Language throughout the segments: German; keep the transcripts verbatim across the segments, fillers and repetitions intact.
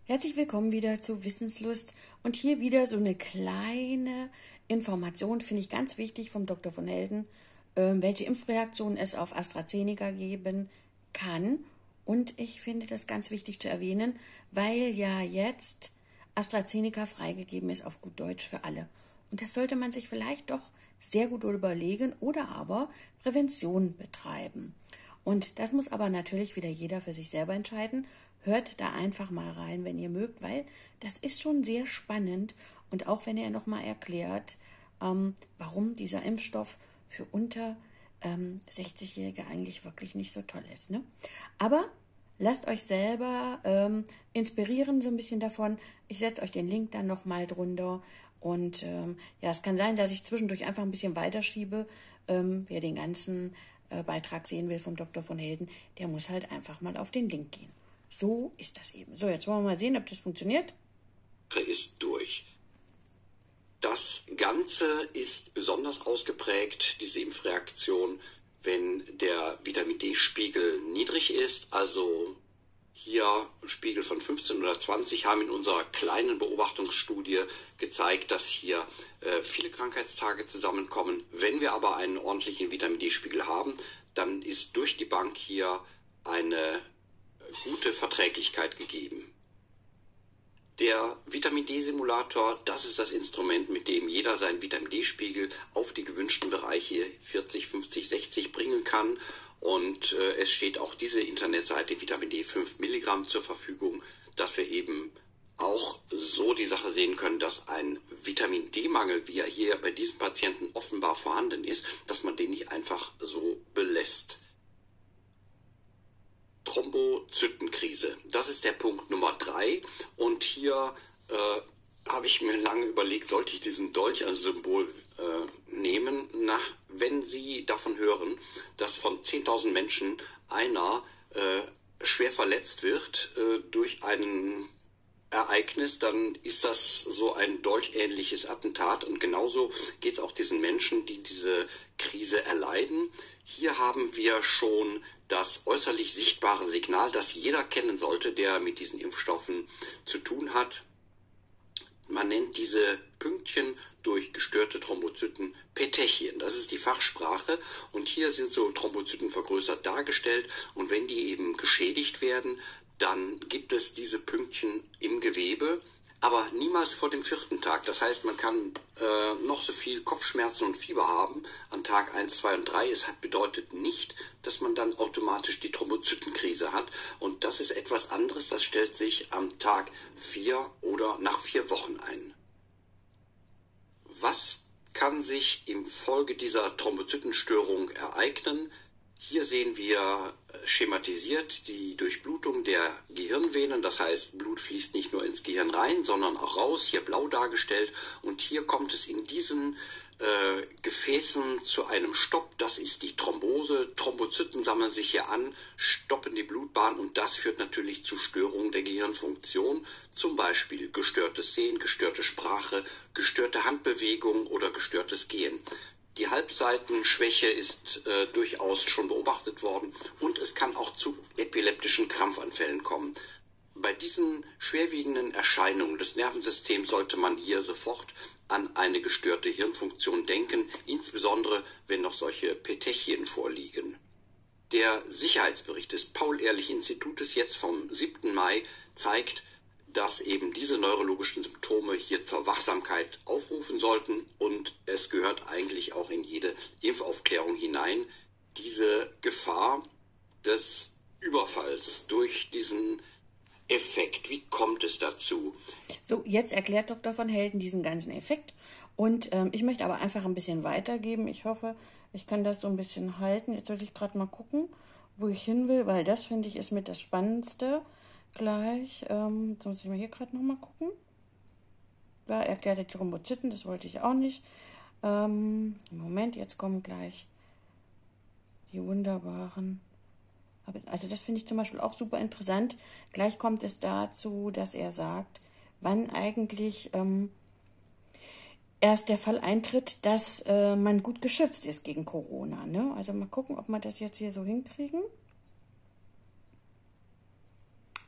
Herzlich willkommen wieder zu Wissenslust und hier wieder so eine kleine Information, finde ich ganz wichtig vom Doktor von Helden, äh, welche Impfreaktionen es auf AstraZeneca geben kann. Und ich finde das ganz wichtig zu erwähnen, weil ja jetzt AstraZeneca freigegeben ist auf gut Deutsch für alle. Und das sollte man sich vielleicht doch sehr gut überlegen oder aber Prävention betreiben. Und das muss aber natürlich wieder jeder für sich selber entscheiden. Hört da einfach mal rein, wenn ihr mögt, weil das ist schon sehr spannend. Und auch wenn er nochmal erklärt, ähm, warum dieser Impfstoff für unter ähm, sechzig-Jährige eigentlich wirklich nicht so toll ist. Ne? Aber lasst euch selber ähm, inspirieren so ein bisschen davon. Ich setze euch den Link dann nochmal drunter. Und ähm, ja, es kann sein, dass ich zwischendurch einfach ein bisschen weiterschiebe. Ähm, wer den ganzen äh, Beitrag sehen will vom Doktor von Helden, der muss halt einfach mal auf den Link gehen. So ist das eben. So, jetzt wollen wir mal sehen, ob das funktioniert. Ist durch. Das Ganze ist besonders ausgeprägt, diese Impfreaktion, wenn der Vitamin-D-Spiegel niedrig ist. Also hier Spiegel von fünfzehn oder zwanzig haben in unserer kleinen Beobachtungsstudie gezeigt, dass hier äh, viele Krankheitstage zusammenkommen. Wenn wir aber einen ordentlichen Vitamin-D-Spiegel haben, dann ist durch die Bank hier eine gute Verträglichkeit gegeben. Der Vitamin-D-Simulator, das ist das Instrument, mit dem jeder seinen Vitamin-D-Spiegel auf die gewünschten Bereiche vierzig, fünfzig, sechzig bringen kann. Und äh, es steht auch diese Internetseite Vitamin D fünf Milligramm zur Verfügung, dass wir eben auch so die Sache sehen können, dass ein Vitamin-D-Mangel, wie er hier bei diesen Patienten offenbar vorhanden ist, dass man den nicht einfach so belässt. Thrombozytenkrise. Das ist der Punkt Nummer drei. Und hier äh, habe ich mir lange überlegt, sollte ich diesen Dolch als Symbol äh, nehmen? Na, wenn Sie davon hören, dass von zehntausend Menschen einer äh, schwer verletzt wird äh, durch ein Ereignis, dann ist das so ein dolchähnliches Attentat. Und genauso geht es auch diesen Menschen, die diese Krise erleiden. Hier haben wir schon das äußerlich sichtbare Signal, das jeder kennen sollte, der mit diesen Impfstoffen zu tun hat. Man nennt diese Pünktchen durch gestörte Thrombozyten Petechien. Das ist die Fachsprache. Und hier sind so Thrombozyten vergrößert dargestellt. Und wenn die eben geschädigt werden, dann gibt es diese Pünktchen im Gewebe, aber niemals vor dem vierten Tag. Das heißt, man kann äh, noch so viel Kopfschmerzen und Fieber haben an Tag eins, zwei und drei. Es hat, bedeutet nicht, dass man dann automatisch die Thrombozytenkrise hat. Und das ist etwas anderes, das stellt sich am Tag vier oder nach vier Wochen ein. Was kann sich infolge dieser Thrombozytenstörung ereignen? Hier sehen wir schematisiert die Durchblutung der Gehirnvenen, das heißt, Blut fließt nicht nur ins Gehirn rein, sondern auch raus, hier blau dargestellt. Und hier kommt es in diesen äh, Gefäßen zu einem Stopp, das ist die Thrombose. Thrombozyten sammeln sich hier an, stoppen die Blutbahn und das führt natürlich zu Störungen der Gehirnfunktion, zum Beispiel gestörtes Sehen, gestörte Sprache, gestörte Handbewegung oder gestörtes Gehen. Die Halbseitenschwäche ist äh, durchaus schon beobachtet worden und es kann auch zu epileptischen Krampfanfällen kommen. Bei diesen schwerwiegenden Erscheinungen des Nervensystems sollte man hier sofort an eine gestörte Hirnfunktion denken, insbesondere wenn noch solche Petechien vorliegen. Der Sicherheitsbericht des Paul-Ehrlich-Institutes jetzt vom siebten Mai zeigt, dass eben diese neurologischen Symptome hier zur Wachsamkeit aufrufen sollten und es gehört eigentlich auch in jede Impfaufklärung hinein, diese Gefahr des Überfalls durch diesen Effekt. Wie kommt es dazu? So, jetzt erklärt Doktor von Helden diesen ganzen Effekt und ähm, ich möchte aber einfach ein bisschen weitergeben. Ich hoffe, ich kann das so ein bisschen halten. Jetzt sollte ich gerade mal gucken, wo ich hin will, weil das, finde ich, ist mit das Spannendste. Gleich, ähm, jetzt muss ich mal hier gerade nochmal gucken. Da erklärt er die Thrombozyten, das wollte ich auch nicht. Ähm, Moment, jetzt kommen gleich die wunderbaren. Also das finde ich zum Beispiel auch super interessant. Gleich kommt es dazu, dass er sagt, wann eigentlich ähm, erst der Fall eintritt, dass äh, man gut geschützt ist gegen Corona. Ne? Also mal gucken, ob wir das jetzt hier so hinkriegen.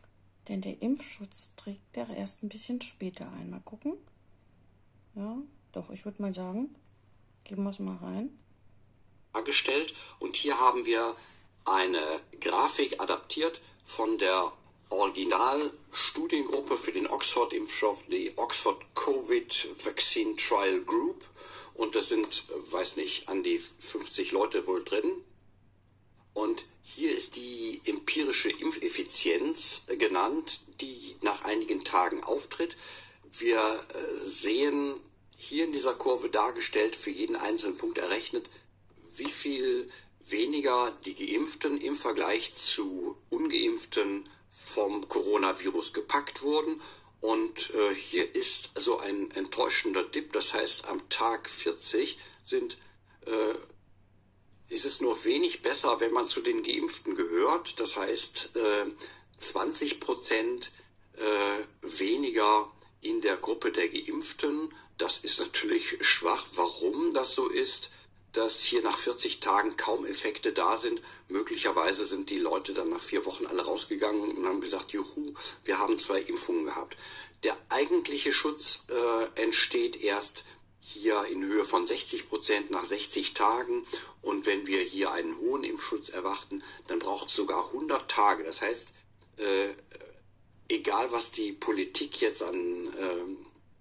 Denn der Impfschutz trägt er erst ein bisschen später ein. Mal gucken. Ja, doch, ich würde mal sagen, geben wir es mal rein. Dargestellt. Und hier haben wir eine Grafik adaptiert von der Originalstudiengruppe für den Oxford-Impfstoff, die Oxford Covid Vaccine Trial Group. Und das sind, weiß nicht, an die fünfzig Leute wohl drin. Und hier ist die empirische Impfeffizienz genannt, die nach einigen Tagen auftritt. Wir sehen hier in dieser Kurve dargestellt, für jeden einzelnen Punkt errechnet, wie viel weniger die Geimpften im Vergleich zu Ungeimpften vom Coronavirus gepackt wurden. Und äh, hier ist so ein enttäuschender Dip, das heißt am Tag vierzig sind, äh, ist es nur wenig besser, wenn man zu den Geimpften gehört. Das heißt äh, zwanzig Prozent äh, weniger in der Gruppe der Geimpften. Das ist natürlich schwach. Warum das so ist, dass hier nach vierzig Tagen kaum Effekte da sind. Möglicherweise sind die Leute dann nach vier Wochen alle rausgegangen und haben gesagt, juhu, wir haben zwei Impfungen gehabt. Der eigentliche Schutz äh, entsteht erst hier in Höhe von sechzig Prozent nach sechzig Tagen. Und wenn wir hier einen hohen Impfschutz erwarten, dann braucht es sogar hundert Tage. Das heißt, äh, egal was die Politik jetzt an äh,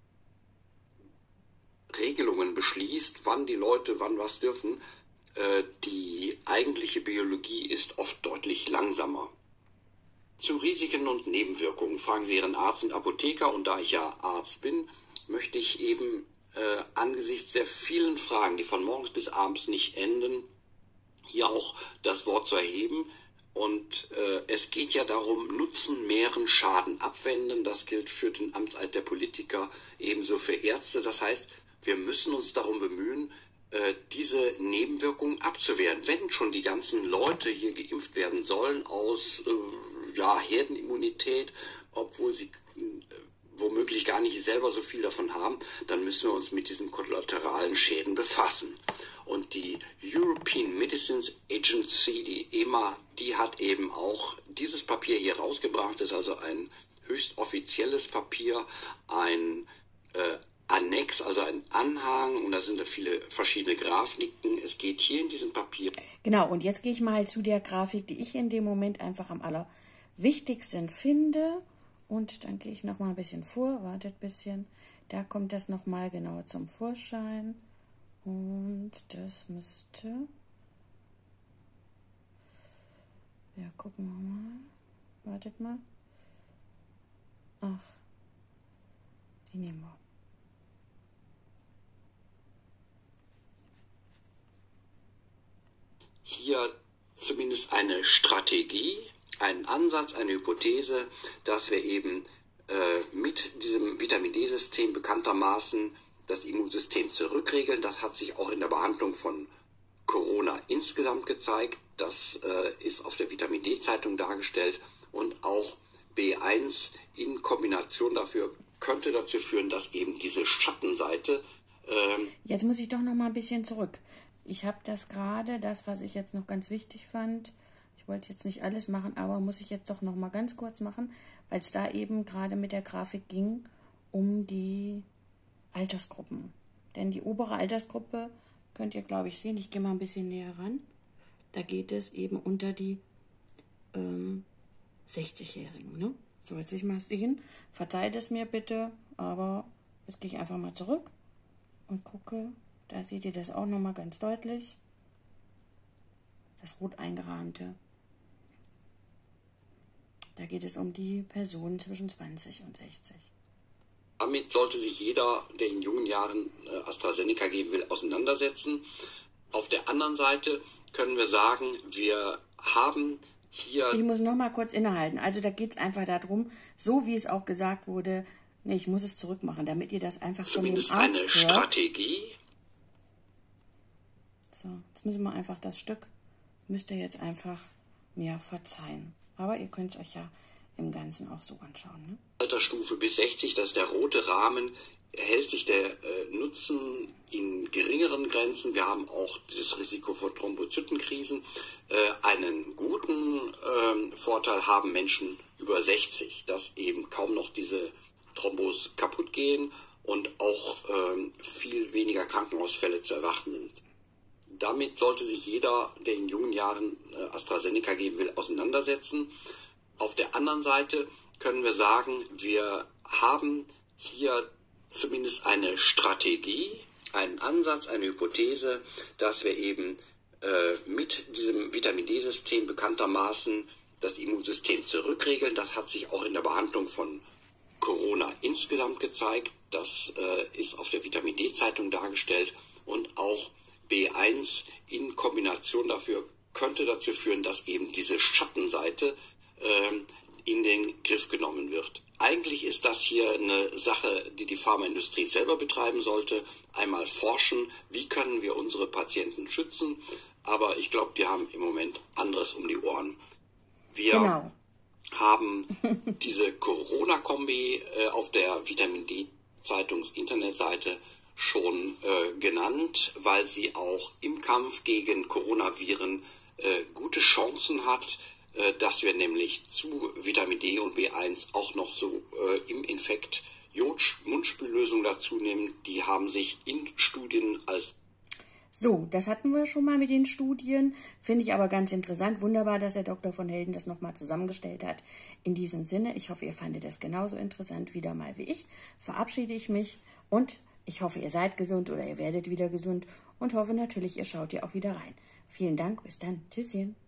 Regelungen beschließt, wann die Leute wann was dürfen, äh, die eigentliche Biologie ist oft deutlich langsamer. Zu Risiken und Nebenwirkungen fragen Sie Ihren Arzt und Apotheker, und da ich ja Arzt bin, möchte ich eben äh, angesichts der vielen Fragen, die von morgens bis abends nicht enden, hier auch das Wort zu erheben. Und äh, es geht ja darum, Nutzen mehren, Schaden abwenden. Das gilt für den Amtseid der Politiker, ebenso für Ärzte. Das heißt, wir müssen uns darum bemühen, äh, diese Nebenwirkungen abzuwehren. Wenn schon die ganzen Leute hier geimpft werden sollen aus äh, ja, Herdenimmunität, obwohl sie äh, womöglich gar nicht selber so viel davon haben, dann müssen wir uns mit diesen kollateralen Schäden befassen. Und die European Medicines Agency, die E M A, die hat eben auch dieses Papier hier rausgebracht. Das ist also ein höchst offizielles Papier, ein äh, Annex, also ein Anhang, und da sind da viele verschiedene Grafiken. Es geht hier in diesem Papier. Genau, und jetzt gehe ich mal zu der Grafik, die ich in dem Moment einfach am allerwichtigsten finde. Und dann gehe ich noch mal ein bisschen vor, wartet ein bisschen. Da kommt das noch mal genauer zum Vorschein. Und das müsste... Ja, gucken wir mal. Wartet mal. Ach, die nehmen wir. Hier zumindest eine Strategie, einen Ansatz, eine Hypothese, dass wir eben äh, mit diesem Vitamin-D-System bekanntermaßen das Immunsystem zurückregeln. Das hat sich auch in der Behandlung von Corona insgesamt gezeigt. Das äh, ist auf der Vitamin-D-Zeitung dargestellt. Und auch B eins in Kombination dafür könnte dazu führen, dass eben diese Schattenseite... Äh Jetzt muss ich doch noch mal ein bisschen zurück. Ich habe das gerade, das, was ich jetzt noch ganz wichtig fand, ich wollte jetzt nicht alles machen, aber muss ich jetzt doch noch mal ganz kurz machen, weil es da eben gerade mit der Grafik ging, um die Altersgruppen. Denn die obere Altersgruppe könnt ihr, glaube ich, sehen. Ich gehe mal ein bisschen näher ran. Da geht es eben unter die ähm, sechzigjährigen. Ne? So, jetzt will ich mal sehen. Verzeiht es mir bitte, aber jetzt gehe ich einfach mal zurück und gucke. Da seht ihr das auch nochmal ganz deutlich. Das rot eingerahmte. Da geht es um die Personen zwischen zwanzig und sechzig. Damit sollte sich jeder, der in jungen Jahren AstraZeneca geben will, auseinandersetzen. Auf der anderen Seite können wir sagen, wir haben hier... Ich muss noch mal kurz innehalten. Also da geht es einfach darum, so wie es auch gesagt wurde, nee, ich muss es zurückmachen, damit ihr das einfach von dem Arzt hört. Zumindest eine Strategie. So, jetzt müssen wir einfach das Stück, müsst ihr jetzt einfach mir verzeihen. Aber ihr könnt es euch ja im Ganzen auch so anschauen. Ne? Altersstufe bis sechzig, das ist der rote Rahmen, hält sich der äh, Nutzen in geringeren Grenzen. Wir haben auch das Risiko vor Thrombozytenkrisen. Äh, einen guten äh, Vorteil haben Menschen über sechzig, dass eben kaum noch diese Thrombos kaputt gehen und auch ähm, viel weniger Krankenhausfälle zu erwarten sind. Damit sollte sich jeder, der in jungen Jahren äh, AstraZeneca geben will, auseinandersetzen. Auf der anderen Seite können wir sagen, wir haben hier zumindest eine Strategie, einen Ansatz, eine Hypothese, dass wir eben äh, mit diesem Vitamin D-System bekanntermaßen das Immunsystem zurückregeln. Das hat sich auch in der Behandlung von Corona insgesamt gezeigt. Das äh, ist auf der Vitamin D-Zeitung dargestellt und auch B eins in Kombination dafür könnte dazu führen, dass eben diese Schattenseite äh, in den Griff genommen wird. Eigentlich ist das hier eine Sache, die die Pharmaindustrie selber betreiben sollte. Einmal forschen, wie können wir unsere Patienten schützen. Aber ich glaube, die haben im Moment anderes um die Ohren. Wir genau. haben diese Corona-Kombi äh, auf der Vitamin D-Zeitungs-Internetseite schon äh, genannt, weil sie auch im Kampf gegen Coronaviren äh, gute Chancen hat, äh, dass wir nämlich zu Vitamin D und B eins auch noch so äh, im Infekt Jod-Mundspüllösung dazu nehmen. Die haben sich in Studien als... So, das hatten wir schon mal mit den Studien, finde ich aber ganz interessant. Wunderbar, dass Herr Doktor von Helden das nochmal zusammengestellt hat. In diesem Sinne, ich hoffe, ihr fandet das genauso interessant wieder mal wie ich. Verabschiede ich mich und ich hoffe, ihr seid gesund oder ihr werdet wieder gesund und hoffe natürlich, ihr schaut hier auch wieder rein. Vielen Dank, bis dann. Tschüsschen.